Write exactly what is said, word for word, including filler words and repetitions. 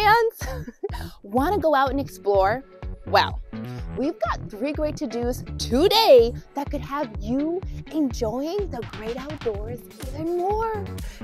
plans? Want to go out and explore? Well, we've got three great to-dos today that could have you enjoying the great outdoors even more.